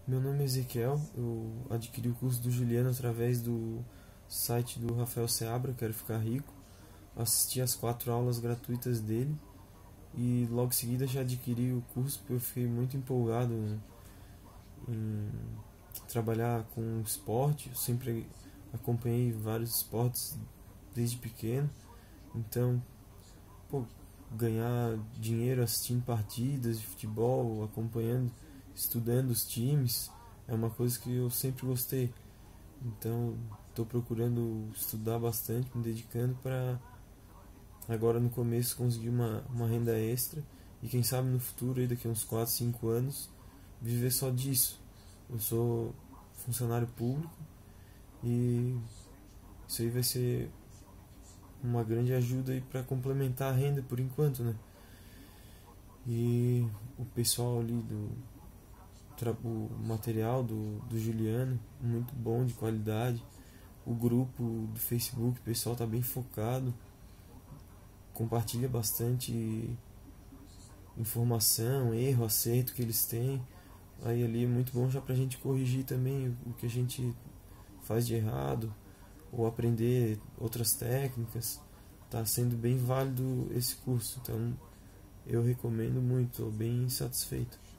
Meu nome é Ezequiel, eu adquiri o curso do Juliano através do site do Rafael Seabra, Quero Ficar Rico. Assisti as 4 aulas gratuitas dele e logo em seguida já adquiri o curso porque eu fiquei muito empolgado em trabalhar com esporte. Eu sempre acompanhei vários esportes desde pequeno, então pô, ganhar dinheiro assistindo partidas de futebol, acompanhando, estudando os times, é uma coisa que eu sempre gostei. Então, estou procurando estudar bastante, me dedicando para agora no começo conseguir uma renda extra e quem sabe no futuro, aí daqui a uns 4 5 anos, viver só disso. Eu sou funcionário público e isso aí vai ser uma grande ajuda aí para complementar a renda por enquanto, né? E o pessoal ali o material do Juliano, muito bom, de qualidade. O grupo do Facebook, o pessoal tá bem focado, compartilha bastante informação, erro, acerto que eles têm. Aí ali é muito bom já pra gente corrigir também o que a gente faz de errado, ou aprender outras técnicas. Tá sendo bem válido esse curso, então eu recomendo muito, estou bem satisfeito.